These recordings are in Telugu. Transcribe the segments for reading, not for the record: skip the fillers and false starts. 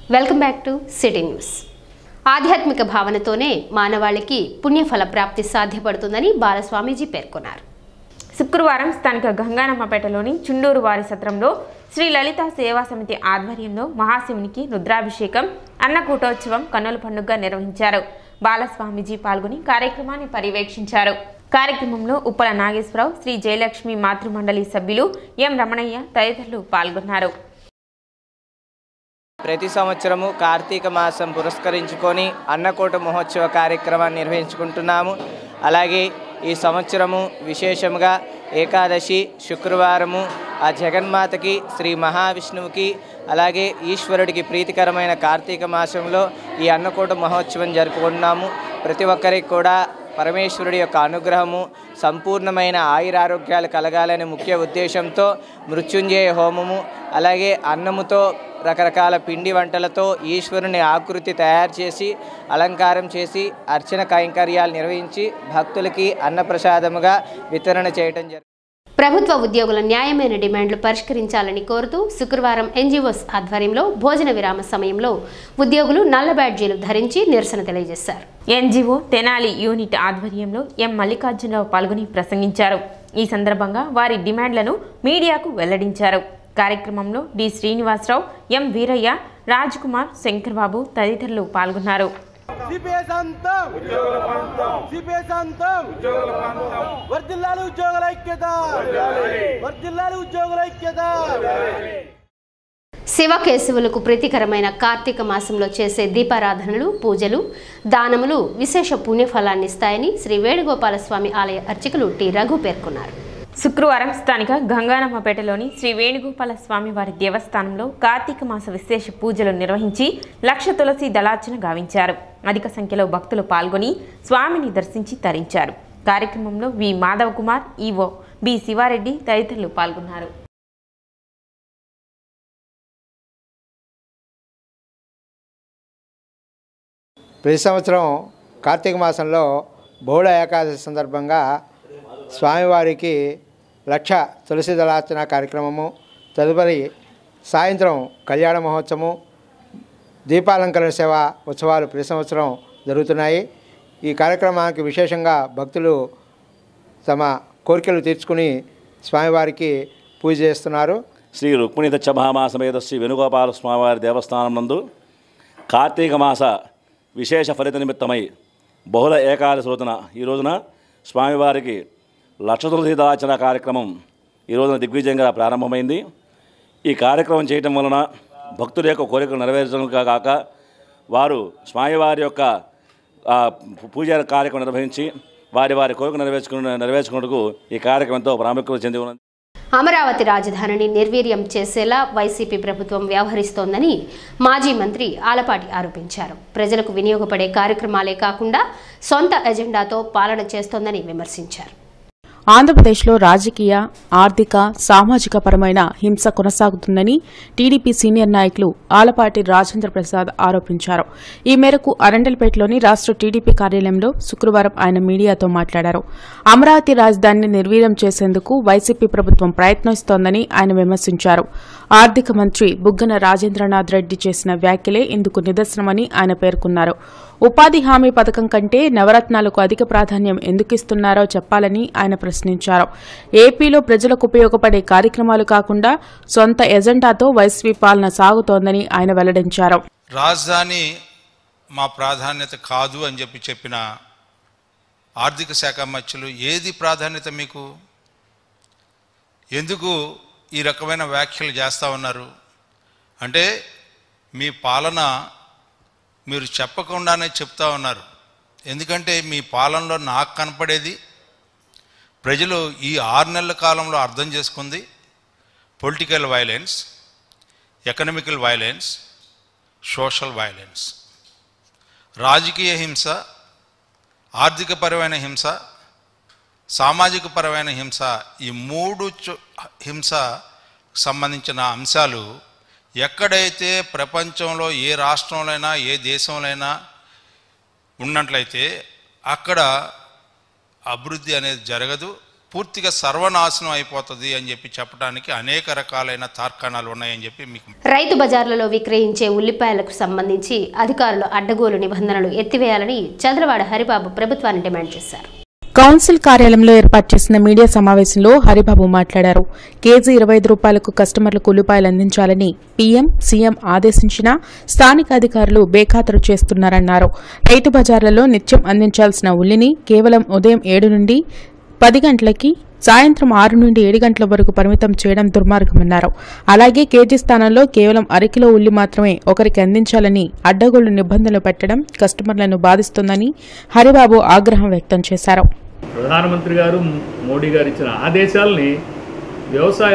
Welcome back to City News. ఆధ్యాత్మిక భావనతోనే మానవాళికి పుణ్యఫల ప్రాప్తి సాధ్యపడుతుందని బాలస్వామీజీ పేర్కొన్నారు. శుక్రవారం స్థానిక గంగానమ్మపేటలోని చుండూరు వారి సత్రంలో శ్రీ లలిత సేవా సమితి ఆధ్వర్యంలో మహాశివునికి రుద్రాభిషేకం, అన్నకూటోత్సవం కన్నుల పండుగగా నిర్వహించారు. బాలస్వామీజీ పాల్గొని కార్యక్రమాన్ని పర్యవేక్షించారు. కార్యక్రమంలో ఉప్పల నాగేశ్వరరావు, శ్రీ జయలక్ష్మి మాతృమండలి సభ్యులు ఎం రమణయ్య తదితరులు పాల్గొన్నారు. ప్రతి సంవత్సరము కార్తీక మాసం పురస్కరించుకొని అన్నకూట మహోత్సవ కార్యక్రమాన్ని నిర్వహించుకుంటున్నాము. అలాగే ఈ సంవత్సరము విశేషంగా ఏకాదశి శుక్రవారము ఆ జగన్మాతకి, శ్రీ మహావిష్ణువుకి, అలాగే ఈశ్వరుడికి ప్రీతికరమైన కార్తీక మాసంలో ఈ అన్నకూట మహోత్సవం జరుపుకుంటున్నాము. ప్రతి ఒక్కరికి కూడా పరమేశ్వరుడి యొక్క అనుగ్రహము, సంపూర్ణమైన ఆయురారోగ్యాలు కలగాలనే ముఖ్య ఉద్దేశంతో మృత్యుంజయ హోమము, అలాగే అన్నముతో రకరకాల పిండి వంటలతో ఈశ్వరుని ఆకృతి తయారు చేసి అలంకారం చేసి అర్చన కైంకర్యాలు నిర్వహించి భక్తులకి అన్నప్రసాదముగా వితరణ చేయడం జరిగింది. ప్రభుత్వ ఉద్యోగుల న్యాయమైన డిమాండ్లు పరిష్కరించాలని కోరుతూ శుక్రవారం ఎన్జీఓస్ ఆధ్వర్యంలో భోజన విరామ సమయంలో ఉద్యోగులు నల్ల బ్యాడ్జీలు ధరించి నిరసన తెలియజేశారు. ఎన్జీఓ తెనాలి యూనిట్ ఆధ్వర్యంలో ఎం మల్లికార్జునరావు పాల్గొని ప్రసంగించారు. ఈ సందర్భంగా వారి డిమాండ్లను మీడియాకు వెల్లడించారు. కార్యక్రమంలో డి శ్రీనివాసరావు, ఎం వీరయ్య, రాజ్ కుమార్, శంకర్బాబు తదితరులు పాల్గొన్నారు. శివకేశవులకు ప్రీతికరమైన కార్తీక మాసంలో చేసే దీపారాధనలు, పూజలు, దానములు విశేష పుణ్యఫలాన్నిస్తాయని శ్రీ వేణుగోపాలస్వామి ఆలయ అర్చకులు టి రఘు పేర్కొన్నారు. శుక్రవారం స్థానిక గంగానమ్మపేటలోని శ్రీ వేణుగోపాల స్వామి వారి దేవస్థానంలో కార్తీక మాస విశేష పూజలు నిర్వహించి 1,00,000 తులసి దళార్చన గావించారు. అధిక సంఖ్యలో భక్తులు పాల్గొని స్వామిని దర్శించి తరించారు. కార్యక్రమంలో V Madhav Kumar, EO B Sivareddy తదితరులు పాల్గొన్నారు. ప్రతి సంవత్సరం కార్తీక మాసంలో బహుళ ఏకాదశి సందర్భంగా స్వామివారికి 1,00,000 తులసి దళార్చన కార్యక్రమము, తదుపరి సాయంత్రం కళ్యాణ మహోత్సవము, దీపాలంకరణ సేవ ఉత్సవాలు ప్రతి సంవత్సరం జరుగుతున్నాయి. ఈ కార్యక్రమానికి విశేషంగా భక్తులు తమ కోరికలు తీర్చుకుని స్వామివారికి పూజ చేస్తున్నారు. శ్రీ రుక్మిణి దచ్చభామాసమేత శ్రీ వేణుగోపాల స్వామివారి దేవస్థానం నందు కార్తీక మాస విశేష ఫలిత నిమిత్తమై బహుళ ఏకాదశి రోజున ఈ రోజున స్వామివారికి 1,00,000 తులసి దళార్చన కార్యక్రమం ఈ రోజున దిగ్విజయంగా ప్రారంభమైంది. ఈ కార్యక్రమం చేయటం వలన భక్తుల యొక్క కోరికలు నెరవేర్చడం కాక వారు స్వామివారి యొక్క పూజా కార్యక్రమం నిర్వహించి వారి కోరికలు నెరవేర్చుకున్నట్టుకు ఈ కార్యక్రమం ఎంతో ప్రాముఖ్యత చెంది ఉన్నది. అమరావతి రాజధానిని నిర్వీర్యం చేసేలా వైసీపీ ప్రభుత్వం వ్యవహరిస్తోందని మాజీ మంత్రి ఆలపాటి ఆరోపించారు. ప్రజలకు వినియోగపడే కార్యక్రమాలే కాకుండా సొంత ఎజెండాతో పాలన చేస్తోందని విమర్శించారు. ఆంధ్రప్రదేశ్లో రాజకీయ, ఆర్థిక, సామాజిక పరమైన హింస కొనసాగుతుందని టీడీపీ సీనియర్ నాయకులు ఆలపాటి రాజేంద్ర ప్రసాద్ ఆరోపించారు. ఈ మేరకు అరండల్పేటలోని రాష్ట్ర టీడీపీ కార్యాలయంలో శుక్రవారం ఆయన మీడియాతో మాట్లాడారు. అమరావతి రాజధానిని నిర్వీర్యం చేసేందుకు వైసీపీ ప్రభుత్వం ప్రయత్నిస్తోందని ఆయన విమర్శించారు. ఆర్థిక మంత్రి బుగ్గన రాజేంద్రనాథ్ రెడ్డి చేసిన వ్యాఖ్యలే ఇందుకు నిదర్శనమని ఆయన పేర్కొన్నారు. ఉపాధి హామీ పథకం కంటే నవరత్నాలకు అధిక ప్రాధాన్యం ఎందుకిస్తున్నారో చెప్పాలని ఆయన ప్రశ్నించారు. ఏపీలో ప్రజలకు ఉపయోగపడే కార్యక్రమాలు కాకుండా సొంత ఎజెండాతో వైసీపీ పాలన సాగుతోందని ఆయన వెల్లడించారు. రాజధాని మా ప్రాధాన్యత కాదు అని చెప్పిన ఆర్థిక శాఖ మంత్రులు ఏది ప్రాధాన్యత మీకు? ఎందుకు ఈ రకమైన వ్యాఖ్యలు చేస్తూ ఉన్నారు? అంటే మీ పాలన మీరు చెప్పకుండానే చెప్తా ఉన్నారు. ఎందుకంటే మీ పాలనలో నాకు కనపడేది ప్రజలు ఈ 6 నెలల కాలంలో అర్థం చేసుకుంది political violence, economical violence, social violence. రాజకీయ హింస, ఆర్థికపరమైన హింస, సామాజిక పరమైన హింస, ఈ 3 హింస సంబంధించిన అంశాలు ఎక్కడైతే ప్రపంచంలో ఏ రాష్ట్రంలోనైనా ఏ దేశంలోనైనా ఉన్నట్లయితే అక్కడ అభివృద్ధి అనేది జరగదు, పూర్తిగా సర్వనాశనం అయిపోతుంది అని చెప్పి చెప్పడానికి అనేక రకాలైన తార్కాణాలు ఉన్నాయని చెప్పి మీకు. రైతు బజార్లలో విక్రయించే ఉల్లిపాయలకు సంబంధించి అధికారులు అడ్డగోలు నిబంధనలు ఎత్తివేయాలని చంద్రవాడ హరిబాబు ప్రభుత్వాన్ని డిమాండ్ చేశారు. కౌన్సిల్ కార్యాలయంలో ఏర్పాటు చేసిన మీడియా సమావేశంలో హరిబాబు మాట్లాడారు. కేజీ 25 రూపాయలకు కస్టమర్లకు ఉల్లిపాయలు అందించాలని పీఎం, సీఎం ఆదేశించినా స్థానిక అధికారులు బేఖాతరు చేస్తున్నారన్నారు. రైతు బజార్లలో నిత్యం అందించాల్సిన ఉల్లిని కేవలం ఉదయం 7 నుండి 10 గంటలకి, సాయంత్రం 6 నుండి 7 గంటల వరకు పరిమితం చేయడం దుర్మార్గమన్నారు. అలాగే కేజీ స్థానంలో కేవలం అరకిలో ఉల్లి మాత్రమే ఒకరికి అందించాలని అడ్డగోళ్లు నిబంధనలు పెట్టడం కస్టమర్లను బాధిస్తోందని హరిబాబు ఆగ్రహం వ్యక్తం చేశారు. ప్రధానమంత్రి గారు మోడీ గారు ఇచ్చిన ఆదేశాలని వ్యవసాయ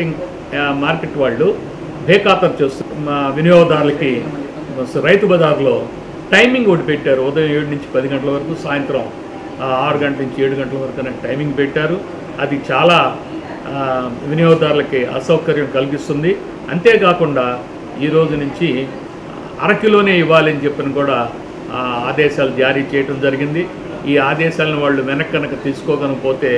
మార్కెట్ వాళ్ళు బేఖాతరు చేస్తున్నారు. వినియోగదారులకి రైతు బజార్లో టైమింగ్ ఒకటి పెట్టారు. ఉదయం 7 నుంచి 10 గంటల వరకు, సాయంత్రం 6 గంటల నుంచి 7 గంటల వరకు అనే టైమింగ్ పెట్టారు. అది చాలా వినియోగదారులకి అసౌకర్యం కలిగిస్తుంది. అంతేకాకుండా ఈ రోజు నుంచి అరకిలోనే ఇవ్వాలని చెప్పిన కూడా ఆదేశాలు జారీ చేయడం జరిగింది. ఈ ఆదేశాలను వాళ్ళు వెనక్కి తీసుకోకపోతే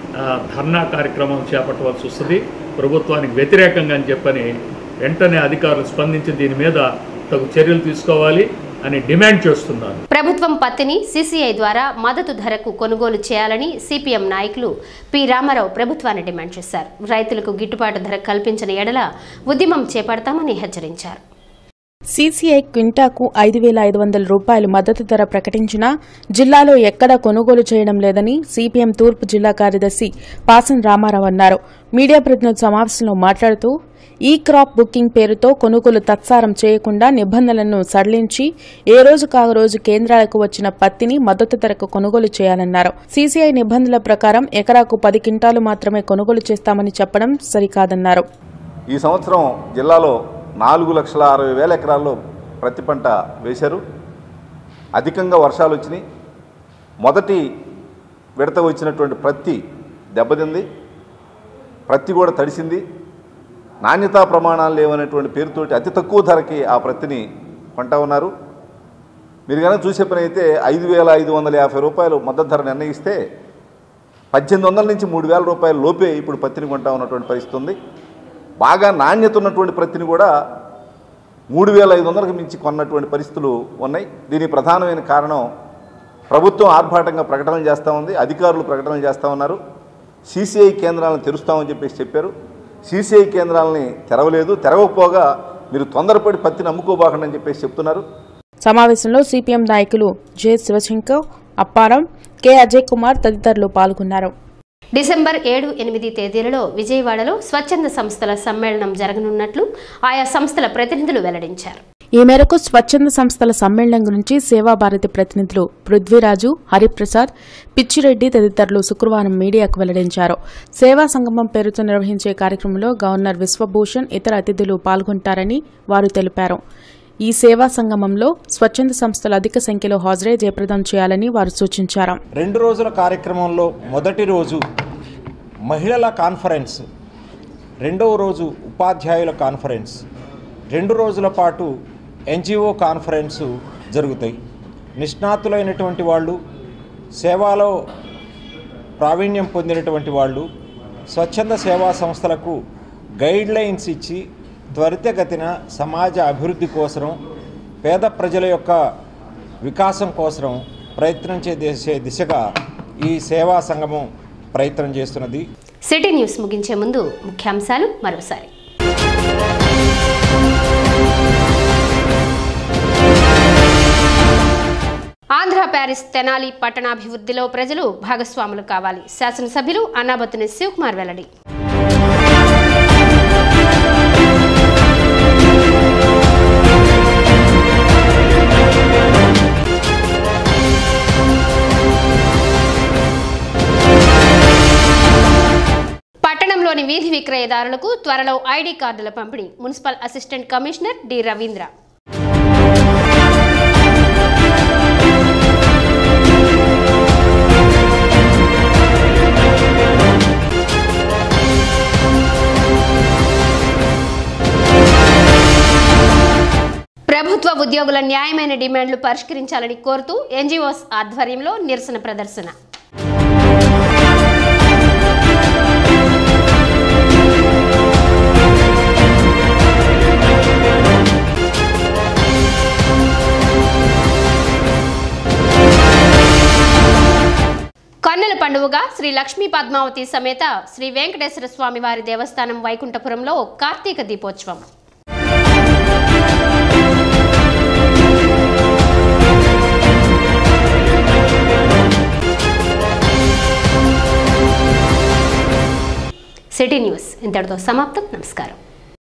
ధర్నా కార్యక్రమం చేపట్టవలసి వస్తుంది. ప్రభుత్వానికి వ్యతిరేకంగా అని చెప్పని వెంటనే అధికారులు స్పందించి దీని మీద తగు చర్యలు తీసుకోవాలి అని డిమాండ్ చేస్తున్నారు. ప్రభుత్వం పత్తిని సీసీఐ ద్వారా మద్దతు ధరకు కొనుగోలు చేయాలని సిపిఎం నాయకులు పి రామారావు ప్రభుత్వాన్ని డిమాండ్ చేశారు. రైతులకు గిట్టుబాటు ధర కల్పించిన ఎడల ఉద్యమం చేపడతామని హెచ్చరించారు. సీసీఐ క్వింటాకు 5,500 రూపాయలు మద్దతు ధర ప్రకటించినా జిల్లాలో ఎక్కడా కొనుగోలు చేయడం లేదని సిపిఎం తూర్పు జిల్లా కార్యదర్శి పాసం రామారావు అన్నారు. మీడియా ప్రతినిధి సమావేశంలో మాట్లాడుతూ ఈ క్రాప్ బుకింగ్ పేరుతో కొనుగోలు తత్సారం చేయకుండా నిబంధనలను సడలించి ఏ రోజుకు ఆ రోజు కేంద్రాలకు వచ్చిన పత్తిని మద్దతు ధరకు కొనుగోలు చేయాలన్నారు. సీసీఐ నిబంధనల ప్రకారం ఎకరాకు 10 క్వింటాలు మాత్రమే కొనుగోలు చేస్తామని చెప్పడం సరికాదన్నారు. ఈ సంవత్సరం జిల్లాలో 4,60,000 ఎకరాల్లో ప్రతి పంట వేశారు. అధికంగా వర్షాలు వచ్చినాయి. మొదటి విడత వచ్చినటువంటి ప్రత్తి దెబ్బతింది. ప్రత్తి కూడా తడిసింది. నాణ్యతా ప్రమాణాలు లేవనేటువంటి పేరుతోటి అతి తక్కువ ధరకి ఆ ప్రత్తిని కొంటా ఉన్నారు. మీరు కనుక చూసే పని అయితే 5,550 రూపాయలు మద్దతు ధర నిర్ణయిస్తే 1,800 నుంచి 3,000 రూపాయల లోపే ఇప్పుడు పత్తిని కొంటా ఉన్నటువంటి పరిస్థితి ఉంది. బాగా నాణ్యత ఉన్నటువంటి ప్రత్తిని కూడా 3,500కి మించి కొన్నటువంటి పరిస్థితులు ఉన్నాయి. దీనికి ప్రధానమైన కారణం ప్రభుత్వం ఆర్భాటంగా ప్రకటనలు చేస్తూ ఉంది, అధికారులు ప్రకటనలు చేస్తూ ఉన్నారు. సీసీఐ కేంద్రాలను తెరుస్తామని చెప్పారు. సీసీఐ కేంద్రాలని తెరవలేదు. తెరవకపోగా మీరు తొందరపడి పత్తిని అమ్ముకోబాకండి అని చెప్తున్నారు. సమావేశంలో సిపిఎం నాయకులు జె శివశంకర్, అప్పారం, కె అజయ్ కుమార్ తదితరులు పాల్గొన్నారు. డిసెంబర్ 7, 8 తేదీలలో విజయవాడలో స్వచ్ఛంద సంస్థల సమ్మేళనం జరగనున్నట్లు ఆయా సంస్థల ప్రతినిధులు వెల్లడించారు. ఈ మేరకు స్వచ్ఛంద సంస్థల సమ్మేళనం గురించి సేవాభారతి ప్రతినిధులు పృథ్వీరాజు, హరిప్రసాద్, పిచ్చిరెడ్డి తదితరులు శుక్రవారం మీడియాకు వెల్లడించారు. సేవా సంగమం పేరుతో నిర్వహించే కార్యక్రమంలో గవర్నర్ విశ్వభూషణ్ ఇతర అతిథులు పాల్గొంటారని వారు తెలిపారు. ఈ సేవా సంగమంలో స్వచ్ఛంద సంస్థలు అధిక సంఖ్యలో హాజరై జయప్రదం చేయాలని వారు సూచించారు. 2 రోజుల కార్యక్రమంలో మొదటి రోజు మహిళల కాన్ఫరెన్స్, 2వ రోజు ఉపాధ్యాయుల కాన్ఫరెన్స్, 2 రోజుల పాటు ఎన్జిఓ కాన్ఫరెన్సు జరుగుతాయి. నిష్ణాతులైనటువంటి వాళ్ళు, సేవలో ప్రావీణ్యం పొందినటువంటి వాళ్ళు స్వచ్ఛంద సేవా సంస్థలకు గైడ్ లైన్స్ ఇచ్చి త్వరితగతిన సమాజ అభివృద్ధి కోసం, పేద ప్రజల యొక్క వికాసం కోసం ప్రయత్నం చేసే దిశగా ఈ సేవా సంగమం ప్రయత్నం చేస్తున్నది. సిటీ న్యూస్ ముగించే ముందు ముఖ్యాంశాలు మరోసారి. ఆంధ్ర ప్యారిస్ తెనాలి పట్టణాభివృద్ధిలో ప్రజలు భాగస్వాములు కావాలి. శాసనసభ్యులు అన్నాబత్తుని శివకుమార్ వెల్లడి. పట్టణంలోని వీధి విక్రయదారులకు త్వరలో ఐడి కార్డుల పంపిణీ. Municipal assistant commissioner D Ravindra. ప్రభుత్వ ఉద్యోగుల న్యాయమైన డిమాండ్లు పరిష్కరించాలని కోరుతూ ఎన్జీఓస్ ఆధ్వర్యంలో నిరసన ప్రదర్శన. కన్నుల పండుగగా శ్రీ లక్ష్మీ పద్మావతి సమేత శ్రీ వెంకటేశ్వర స్వామి వారి దేవస్థానం వైకుంఠపురంలో కార్తీక దీపోత్సవం. సిటీ న్యూస్ ఇంతటితో సమాప్తం. నమస్కారం.